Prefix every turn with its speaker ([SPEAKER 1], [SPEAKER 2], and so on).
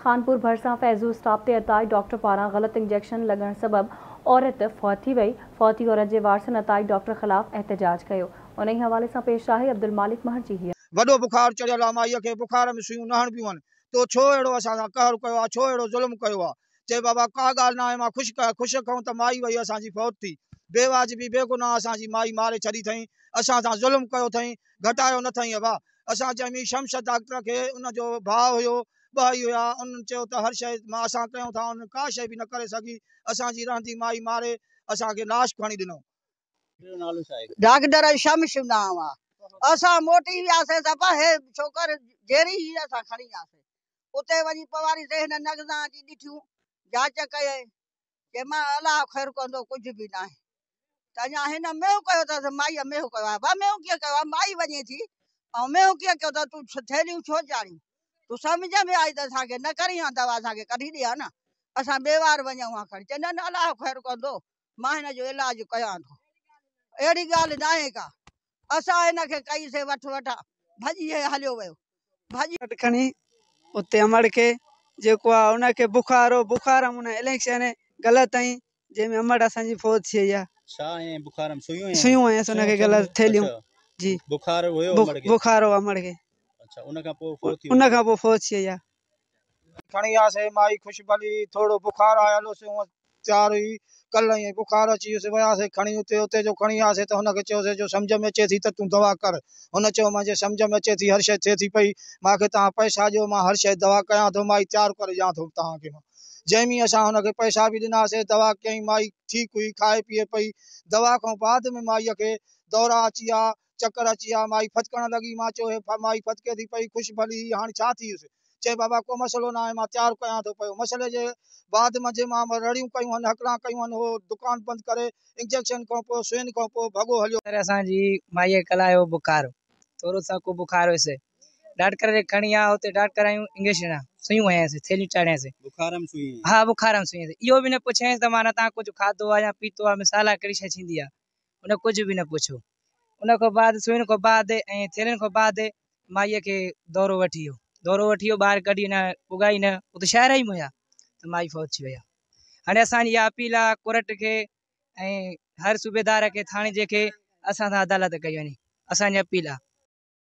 [SPEAKER 1] Khanpur भरसा Faizu staff ते अताई doctor पारा गलत injection लगन सबब औरत फौत थी वई। फौती औरत के वारसन अताई डॉक्टर खिलाफ एहतजाज किया। उन हवाले से पेश आहे अब्दुल मालिक महरजी।
[SPEAKER 2] वडो बुखार चढ़ियल आहे, माईअ खे बुखार में सुइयूं नहण पियूं आहिनि। तो छो अहिड़ो असां सां कहर कयो आहे, छो अहिड़ो ज़ुल्म कयो आहे? चए बाबा का ॻाल्हि न आहे, मां ख़ुशि कहूं त माई वई असांजी फौत थी। बेवाजिबी बेगुनाह असांजी माई मारे छॾी अथई, असां सां ज़ुल्म कयो अथई, घटायो न अथई। अबा असां चयमी शमशद डॉक्टर खे, उनजो भाउ हुयो, ॿई हुया, उन्हनि चयो त हर शइ मां असां कयूं था, उन्हनि का शइ बि न करे सघी। असांजी रहंदी माई मारे असांखे लाश खणी ॾिनो।
[SPEAKER 3] डॉक्टर शमशद नाम आहे। असां मोटी वियासीं त हे छोकर जेरी ही असां खणी वियासीं। उते वञी पवारी से हिन नगज़ा जी ॾिठियूं, जांच कयई, के मां अलाह ख़ैर कंदो, कुझु बि न आहे। त अञा हिन मेहू कयो अथसि, माईअ मेहू कयो आहे। बा मेहू कीअं कयो आहे? माई वञे थी ऐं मेहू कीअं कयो अथव? तूं थैलियूं छो चाढ़ियूं? तूं सम्झ में आई त असांखे न करी हा दवा, असांखे कढी ॾे हा न, असां ॿिए वञूं हा खणी। चवंदा आहिनि अलाह ख़ैर कंदो, मां हिन जो इलाज कयां थो। अहिड़ी ॻाल्हि न आहे का। असां हिनखे कईसीं वठा भॼी हलियो वियो, भॼी
[SPEAKER 4] खणी उते अमड़ के जेको आहे उनखे बुखार हो, बुखार उन इलेक्शन ग़लति आई, जंहिंमें अमड़ असांजी फौत थी वई आहे।
[SPEAKER 5] बुखार
[SPEAKER 4] सुइयूं आयसि उनखे ग़लति थैलियूं जी।
[SPEAKER 5] बुखार हुयो
[SPEAKER 4] बुखार हो अमड़ के।
[SPEAKER 5] अच्छा, उन खां पोइ फौत
[SPEAKER 4] थी वई आहे।
[SPEAKER 2] खणी आयासीं, माई ख़ुशि भली, थोरो बुखार आयलोसीं, हूअं तयार हुई। कल ईअं बुखार अची वियुसि, वियासीं खणी उते जो खणी आयासीं त हुनखे चयोसीं जो सम्झ में अचे थी त तूं दवा कर। हुन चयो मुंहिंजे सम्झ में अचे थी, हर शइ थिए थी पई, मूंखे तव्हां पैसा ॾियो, मां हर शइ दवा कयां थो, माई तयारु करे ॾियां थो तव्हांखे। जंहिंमें असां हुनखे पैसा बि ॾिनासीं, दवा कयईं, माई ठीकु हुई, खाए पीए पई। दवा खां बाद में माईअ खे दौरा अची विया, चक्कर अची विया, माई फतकण लॻी। मां चयो हे माई फतके थी पई, ख़ुशि भली, हाणे छा थी वियुसि? चए बाबा को मसलो न आहे, मां तयारु कयां थो पियो। मसइले जे बाद में मां रड़ियूं कयूं आहिनि, हकड़ा कयूं आहिनि, हो दुकान बंदि करे इंजेक्शन खां पोइ सुइन खां पोइ भॻो हलियो।
[SPEAKER 6] असांजी माईअ कलायो बुखार, थोरो सा को बुखार हुयसि, डॉक्टर खे खणी आ, हुते डॉक्टर आयूं इंजेक्शन सुइयूं हयांसीं, थैलियूं चाढ़ियासीं।
[SPEAKER 5] बुखार में सुई?
[SPEAKER 6] हाँ, बुखार में सुई। इहो बि न पुछियसि त मां तव्हां कुझु खाधो आहे या पीतो आहे, मिसाला कहिड़ी शइ थींदी आहे, उन कुझु बि न पुछो। उन खां बाद सुइन खां बाद ऐं थैलियुनि खां बाद माईअ खे दौरो वठी वियो, ॿाहिरि कढी न उगाई न, उते शहर ई में हुया त माई फौत थी वई आहे। हाणे असांजी इहा अपील आहे कोर्ट खे ऐं हर सूबेदार खे, थाणे जेके असां सां अदालत कई वञे, असांजी अपील आहे।